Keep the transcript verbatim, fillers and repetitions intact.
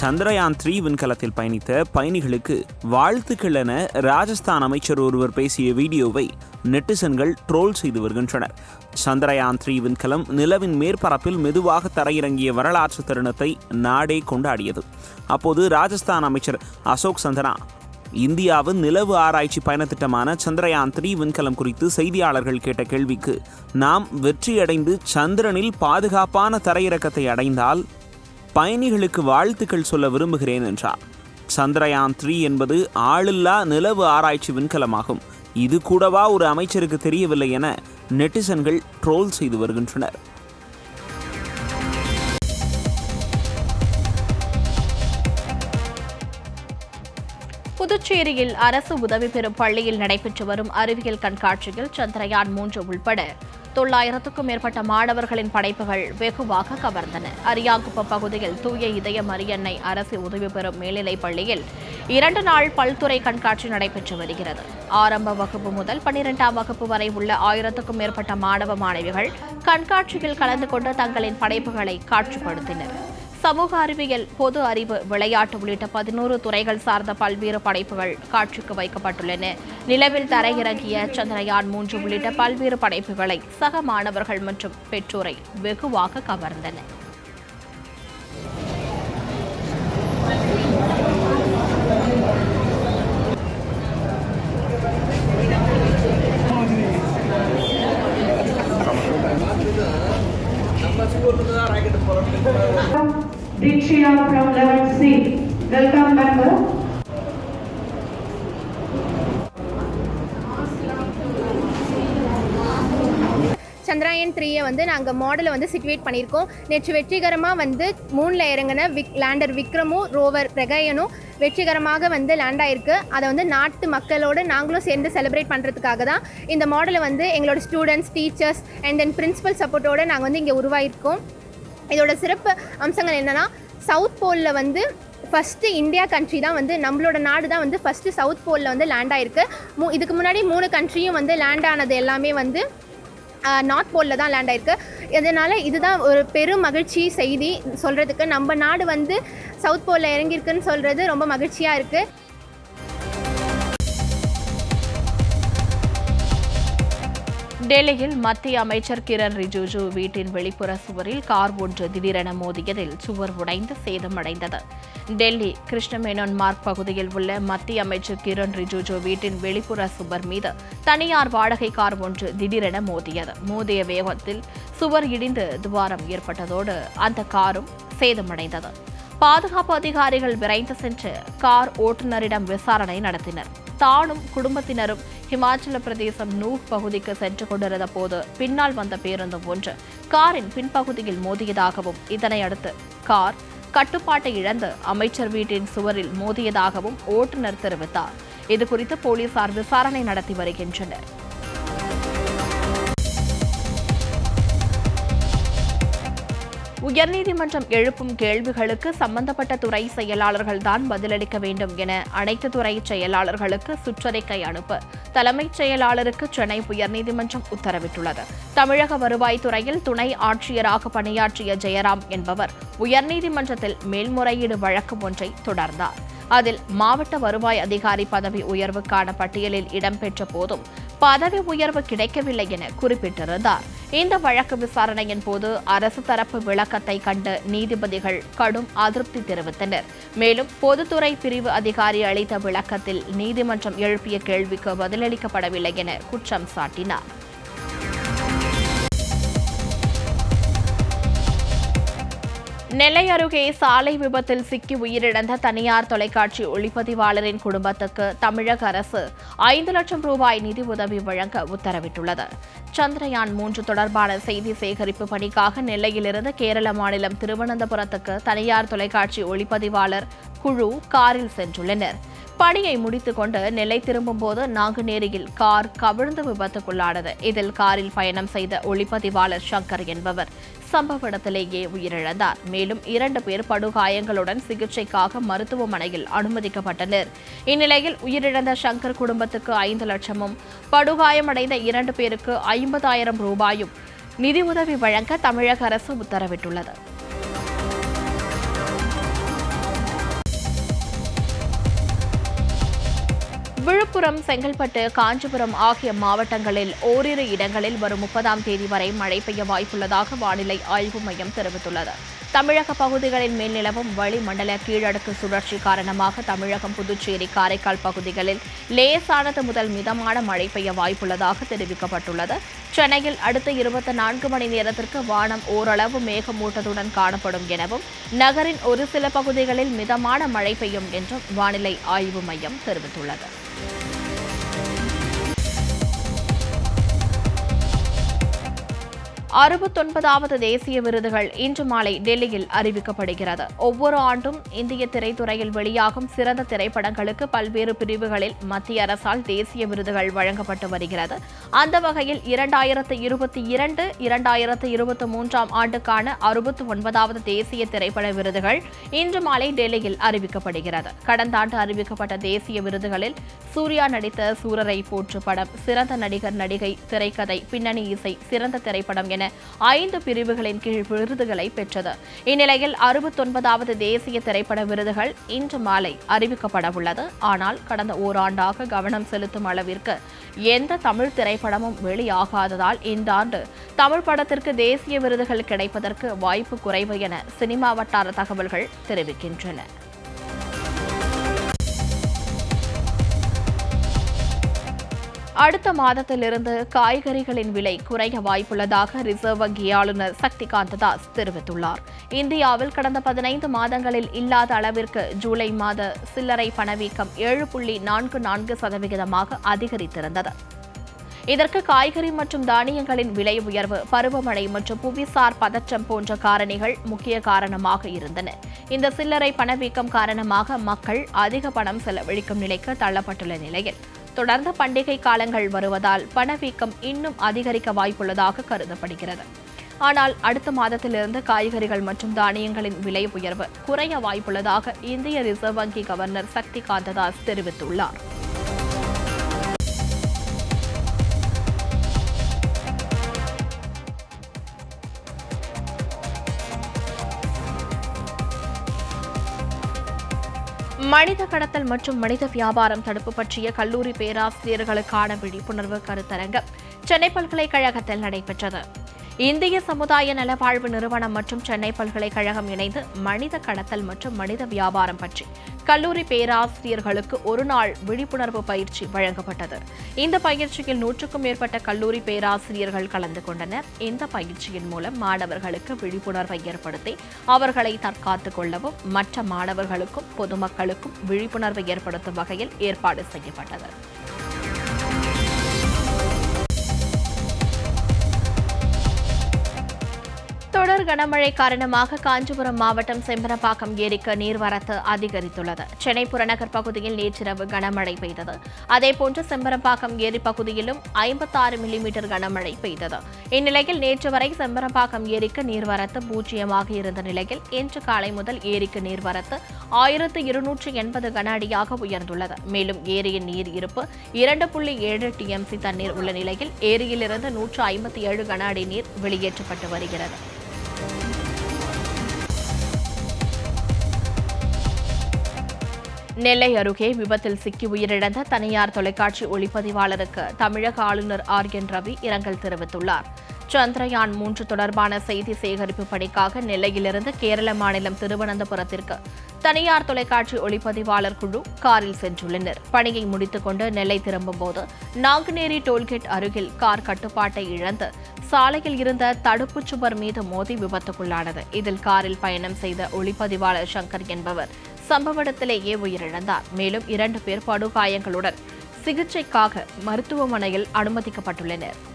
Chandrayaan three விண்கலத்தில் பயணித்த பயணிகளுக்கு வாழ்த்துக்கள் என ராஜஸ்தான் அமைச்சர் ஒருவர் பேசிய வீடியோவை நெட்டிசன்கள் ட்ரோல் செய்து வருகின்றனர். சந்திரயான் த்ரீ விண்கலம் நிலவின் மேற்பரப்பில் மெதுவாக தரையிறங்கிய வரலாற்று தருணத்தை நாடே கொண்டாடியது. அப்போது ராஜஸ்தான் அமைச்சர் அசோக் சந்தனா இந்தியாவின் நிலவு ஆராய்ச்சி பயணத்திட்டமான சந்திரயான் த்ரீ விண்கலம் குறித்து செய்தியாளர்கள் கேட்ட கேள்விக்கு, நாம் வெற்றியடைந்து சந்திரனில் பாதுகாப்பான தரையிறக்கத்தை அடைந்தால் பயணிகளுக்கு வாழ்த்துக்கள் சொல்ல விரும்புகிறேன் என்றார். சந்திரயான் த்ரீ என்பது ஆளில்லா நிலவு ஆராய்ச்சி விண்கலமாகும். இது கூடவா ஒரு அமைச்சருக்கு தெரியவில்லை என நெட்டிசன்கள் ட்ரோல் செய்து வருகின்றனர். புதுச்சேரியில் அரசு உதவி பெறும் பள்ளியில் நடைபெற்று வரும் அறிவியல் கண்காட்சியில் சந்திரயான் மூன்று உள்பட தொள்ளாயிரத்துக்கும் மேற்பட்ட மாணவர்களின் படைப்புகள் வெகுவாக கவர்ந்தன. அரியாங்குப்பம் பகுதியில் தூய இதய மரியன்னை அரசு உதவி பெறும் மேல்நிலைப் பள்ளியில் இரண்டு நாள் பல்துறை கண்காட்சி நடைபெற்று வருகிறது. ஆரம்ப வகுப்பு முதல் பன்னிரெண்டாம் வகுப்பு வரை உள்ள ஆயிரத்துக்கும் மேற்பட்ட மாணவ மாணவிகள் கண்காட்சியில் கலந்து கொண்டு தங்களின் படைப்புகளை காட்சிப்படுத்தினர். சமூக அறிவியல், பொது அறிவு, விளையாட்டு உள்ளிட்ட பதினோரு துறைகள் சார்ந்த பல்வேறு படைப்புகள் காட்சிக்கு வைக்கப்பட்டுள்ளன. நிலவில் தரையிறங்கிய சந்திரயான் மூன்று உள்ளிட்ட பல்வேறு படைப்புகளை சக மாணவர்கள் மற்றும் பெற்றோரை வெகுவாக கவர்ந்தன. Jaya from eleven C. Welcome member. Chandrayaan த்ரீயை வந்து நாங்கள் மாடலை வந்து சிட்டுவேட் பண்ணியிருக்கோம். நேற்று வெற்றிகரமாக வந்து மூணில் இறங்கின விக் லேண்டர் விக்ரமும் ரோவர் பிரகயனும் வெற்றிகரமாக வந்து லேண்ட் ஆயிருக்கு. அதை வந்து நாட்டு மக்களோடு நாங்களும் சேர்ந்து செலிப்ரேட் பண்ணுறதுக்காக தான் இந்த மாடலை வந்து எங்களோட students, teachers and then principal சப்போர்ட்டோடு நாங்கள் வந்து இங்கே உருவாயிருக்கோம். இதோட சிறப்பு அம்சங்கள் என்னென்னா, சவுத் போலில் வந்து ஃபஸ்ட்டு இந்தியா கண்ட்ரி தான் வந்து நம்மளோட நாடு தான் வந்து ஃபஸ்ட்டு சவுத் போலில் வந்து லேண்ட் ஆகிருக்கு. மூ இதுக்கு முன்னாடி மூணு கண்ட்ரியும் வந்து லேண்ட் ஆனது எல்லாமே வந்து நார்த் போலில் தான் லேண்ட் ஆகிருக்கு. இதனால் இதுதான் ஒரு பெரும் மகிழ்ச்சி செய்தி சொல்கிறதுக்கு. நம்ம நாடு வந்து சவுத் போலில் இறங்கியிருக்குன்னு சொல்கிறது ரொம்ப மகிழ்ச்சியாக இருக்குது. டெல்லியில் மத்திய அமைச்சர் கிரண் ரிஜிஜு வீட்டின் வெளிப்புற சுவரில் கார் ஒன்று திடீரென மோதியதில் சுவர் உடைந்து சேதமடைந்தது. டெல்லி கிருஷ்ணமேனோன் மார்க் பகுதியில் உள்ள மத்திய அமைச்சர் கிரண் ரிஜிஜு வீட்டின் வெளிப்புற சுவர் மீது தனியார் வாடகை கார் ஒன்று திடீரென மோதியது. மோதிய வேகத்தில் சுவர் இடிந்து துவாரம் ஏற்பட்டதோடு அந்த காரும் சேதமடைந்தது. பாதுகாப்பு அதிகாரிகள் விரைந்து சென்று கார் ஓட்டுநரிடம் விசாரணை நடத்தினர். தானும் குடும்பத்தினரும் ஹிமாச்சல பிரதேசம் நூஹ் பகுதிக்கு சென்று கொண்டிருந்த போது பின்னால் வந்த பேருந்து ஒன்று காரின் பின்பகுதியில் மோதியதாகவும், இதனையடுத்து கார் கட்டுப்பாட்டை இழந்து அமைச்சர் வீட்டின் சுவரில் மோதியதாகவும் ஓட்டுநர் தெரிவித்தார். இதுகுறித்து போலீசார் விசாரணை நடத்தி வருகின்றனர். உயர்நீதிமன்றம் எழுப்பும் கேள்விகளுக்கு சம்பந்தப்பட்ட துறை செயலாளர்கள் தான் பதிலளிக்க வேண்டும் என அனைத்து துறை செயலாளர்களுக்கு சுற்றறிக்கை அனுப்ப தலைமைச் செயலாளருக்கு சென்னை உயர்நீதிமன்றம் உத்தரவிட்டுள்ளது. தமிழக வருவாய்த்துறையில் துணை ஆட்சியராக பணியாற்றிய ஜெயராம் என்பவர் உயர்நீதிமன்றத்தில் மேல்முறையீடு வழக்கு ஒன்றை தொடர்ந்தார். அதில் மாவட்ட வருவாய் அதிகாரி பதவி உயர்வுக்கான பட்டியலில் இடம்பெற்ற போதும் பதவி உயர்வு கிடைக்கவில்லை என குறிப்பிட்டிருந்தார். இந்த வழக்கு விசாரணையின் போது அரசு தரப்பு விளக்கத்தை கண்டு நீதிபதிகள் கடும் அதிருப்தி தெரிவித்தனர். மேலும் பொதுத்துறை பிரிவு அதிகாரி அளித்த விளக்கத்தில் நீதிமன்றம் எழுப்பிய கேள்விக்கு பதிலளிக்கப்படவில்லை என குற்றம் சாட்டினார். நெல்லை அருகே சாலை விபத்தில் சிக்கி உயிரிழந்த தனியார் தொலைக்காட்சி ஒளிப்பதிவாளரின் குடும்பத்துக்கு தமிழக அரசு ஐந்து லட்சம் ரூபாய் நிதி உதவி வழங்க உத்தரவிட்டுள்ளது. சந்திரயான் மூன்று தொடர்பான செய்தி சேகரிப்பு பணிக்காக நெல்லையிலிருந்து கேரள மாநிலம் திருவனந்தபுரத்துக்கு தனியார் தொலைக்காட்சி ஒளிப்பதிவாளர் குழு காரில் சென்றுள்ளனர். பணியை முடித்துக் கொண்டு நெல்லை திரும்பும் போது நாங்குநேரியில் கார் கவிழ்ந்து விபத்துக்குள்ளானது. இதில் காரில் பயணம் செய்த ஒளிப்பதிவாளர் சங்கர் என்பவர் சம்பவ இடத்திலேயே உயிரிழந்தார். மேலும் இரண்டு பேர் படுகாயங்களுடன் சிகிச்சைக்காக மருத்துவமனையில் அனுமதிக்கப்பட்டனர். இந்நிலையில் உயிரிழந்த சங்கர் குடும்பத்துக்கு ஐந்து லட்சமும் படுகாயமடைந்த இரண்டு பேருக்கு ஐம்பதாயிரம் ரூபாயும் நிதி உதவி வழங்க தமிழக அரசு உத்தரவிட்டுள்ளது. விழுப்புரம், செங்கல்பட்டு, காஞ்சிபுரம் ஆகிய மாவட்டங்களில் ஓரிரு இடங்களில் வரும் முப்பதாம் தேதி வரை மழை பெய்ய வாய்ப்புள்ளதாக வானிலை ஆய்வு மையம் தெரிவித்துள்ளது. தமிழக பகுதிகளில் மேல் நிலவும் வளிமண்டல கீழடுக்கு சுழற்சி காரணமாக தமிழகம், புதுச்சேரி, காரைக்கால் பகுதிகளில் லேசானது முதல் மிதமான மழை பெய்ய வாய்ப்புள்ளதாக தெரிவிக்கப்பட்டுள்ளது. சென்னையில் அடுத்த இருபத்தி நான்கு மணி நேரத்திற்கு வானம் ஓரளவு மேகமூட்டத்துடன் காணப்படும் எனவும், நகரின் ஒரு சில பகுதிகளில் மிதமான மழை பெய்யும் என்றும் வானிலை ஆய்வு மையம் தெரிவித்துள்ளது. அறுபத்தொன்பதாவது தேசிய விருதுகள் இன்று மாலை டெல்லியில் அறிவிக்கப்படுகிறது. ஒவ்வொரு ஆண்டும் இந்திய திரைத்துறையில் வெளியாகும் சிறந்த திரைப்படங்களுக்கு பல்வேறு பிரிவுகளில் மத்திய அரசால் தேசிய விருதுகள் வழங்கப்பட்டு வருகிறது. அந்த வகையில் இரண்டாயிரத்து இருபத்தி இரண்டு இரண்டாயிரத்து இருபத்தி மூன்றாம் ஆண்டுக்கான அறுபத்தி ஒன்பதாவது தேசிய திரைப்பட விருதுகள் இன்று மாலை டெல்லியில் அறிவிக்கப்படுகிறது. கடந்த ஆண்டு அறிவிக்கப்பட்ட தேசிய விருதுகளில் சூர்யா நடித்த சூரரை போற்று படம், சிறந்த நடிகர், நடிகை, திரைக்கதை, பின்னணி இசை, சிறந்த திரைப்படம் என ஐந்து பிரிவுகளின் கீழ் விருதுகளை பெற்றது. இந்நிலையில் அறுபத்தொன்பதாவது தேசிய திரைப்பட விருதுகள் இன்று மாலை அறிவிக்கப்பட உள்ளது. ஆனால் கடந்த ஓராண்டாக கவனம் செலுத்தும் அளவிற்கு எந்த தமிழ் திரைப்படமும் வெளியாகாததால் இந்த ஆண்டு தமிழ் படத்திற்கு தேசிய விருதுகள் கிடைப்பதற்கு வாய்ப்பு குறைவு என சினிமா வட்டார தகவல்கள் தெரிவிக்கின்றன. அடுத்த மாதத்திலிருந்து காய்கறிகளின் விலை குறைய வாய்ப்புள்ளதாக ரிசர்வ் வங்கி ஆளுநர் சக்திகாந்த தாஸ் தெரிவித்துள்ளார். இந்தியாவில் கடந்த பதினைந்து மாதங்களில் இல்லாத அளவிற்கு ஜூலை மாத சில்லறை பணவீக்கம் ஏழு புள்ளி நான்கு நான்கு சதவிகிதமாக அதிகரித்திருந்தது. இதற்கு காய்கறி மற்றும் தானியங்களின் விலை உயர்வு, பருவமழை மற்றும் புவிசார் பதற்றம் போன்ற காரணிகள் முக்கிய காரணமாக இருந்தன. இந்த சில்லறை பணவீக்கம் காரணமாக மக்கள் அதிக பணம் செலவழிக்கும் நிலைக்கு தள்ளப்பட்டுள்ள நிலையில் தொடர்ந்து பண்டிகை காலங்கள் வருவதால் பணவீக்கம் இன்னும் அதிகரிக்க வாய்ப்புள்ளதாக கருதப்படுகிறது. ஆனால் அடுத்த மாதத்திலிருந்து காய்கறிகள் மற்றும் தானியங்களின் விலை உயர்வு குறைய வாய்ப்புள்ளதாக இந்திய ரிசர்வ் வங்கி கவர்னர் சக்திகாந்த தாஸ் தெரிவித்துள்ளார். மனித கடத்தல் மற்றும் மனித வியாபாரம் தடுப்பு பற்றிய கல்லூரி பேராசிரியர்களுக்கான விழிப்புணர்வு கருத்தரங்கம் சென்னை பல்கலைக்கழகத்தில் நடைபெற்றது. இந்திய சமுதாய நலவாழ்வு நிறுவனம் மற்றும் சென்னை பல்கலைக்கழகம் இணைந்து மனித கடத்தல் மற்றும் மனித வியாபாரம் பற்றி கல்லூரி பேராசிரியர்களுக்கு ஒருநாள் விழிப்புணர்வு பயிற்சி வழங்கப்பட்டது. இந்த பயிற்சியில் நூற்றுக்கும் மேற்பட்ட கல்லூரி பேராசிரியர்கள் கலந்து கொண்டனர். இந்த பயிற்சியின் மூலம் மாணவர்களுக்கு விழிப்புணர்வை ஏற்படுத்தி அவர்களை தற்காத்துக் கொள்ளவும் மற்ற மாணவர்களுக்கும் பொதுமக்களுக்கும் விழிப்புணர்வை ஏற்படுத்தும் வகையில் ஏற்பாடு செய்யப்பட்டது. தொடர் கனமழை காரணமாக காஞ்சிபுரம் மாவட்டம் செம்பரம்பாக்கம் ஏரிக்கு நீர்வரத்து அதிகரித்துள்ளது. சென்னை புறநகர் பகுதியில் நேற்றிரவு கனமழை பெய்தது. அதேபோன்று செம்பரம்பாக்கம் ஏரி பகுதியிலும் ஐம்பத்தாறு மில்லிமீட்டர் கனமழை பெய்தது. இந்நிலையில் நேற்று வரை செம்பரம்பாக்கம் ஏரிக்கு நீர்வரத்து பூஜ்ஜியமாக இருந்த நிலையில் இன்று காலை முதல் ஏரிக்கு நீர்வரத்து ஆயிரத்து இருநூற்று எண்பது கன அடியாக உயர்ந்துள்ளது. மேலும் ஏரியின் நீர் இருப்பு இரண்டு புள்ளி ஏழு டிஎம்சி தண்ணீர் உள்ள நிலையில் ஏரியிலிருந்து நூற்று ஐம்பத்தி ஏழு கன அடி நீர் வெளியேற்றப்பட்டு வருகிறது. நெல்லை அருகே விபத்தில் சிக்கி உயிரிழந்த தனியார் தொலைக்காட்சி ஒளிப்பதிவாளருக்கு தமிழக ஆளுநர் ஆர் என் ரவி இரங்கல் தெரிவித்துள்ளார். சந்திரயான் மூன்று தொடர்பான செய்தி சேகரிப்பு பணிக்காக நெல்லையிலிருந்து கேரள மாநிலம் திருவனந்தபுரத்திற்கு தனியார் தொலைக்காட்சி ஒளிப்பதிவாளர் குழு காரில் சென்றுள்ளனர். பணியை முடித்துக் கொண்டு நெல்லை திரும்பும்போது நாங்குநேரி டோல்கேட் அருகில் கார் கட்டுப்பாட்டை இழந்து சாலையில் இருந்த தடுப்புச் சுவர் மீது மோதி விபத்துக்குள்ளானது. இதில் காரில் பயணம் செய்த ஒளிப்பதிவாளர் சங்கர் என்பவர் சம்பவ இடத்திலேயே உயிரிழந்தார். மேலும் இரண்டு பேர் படுகாயங்களுடன் சிகிச்சைக்காக மருத்துவமனையில் அனுமதிக்கப்பட்டுள்ளனர்.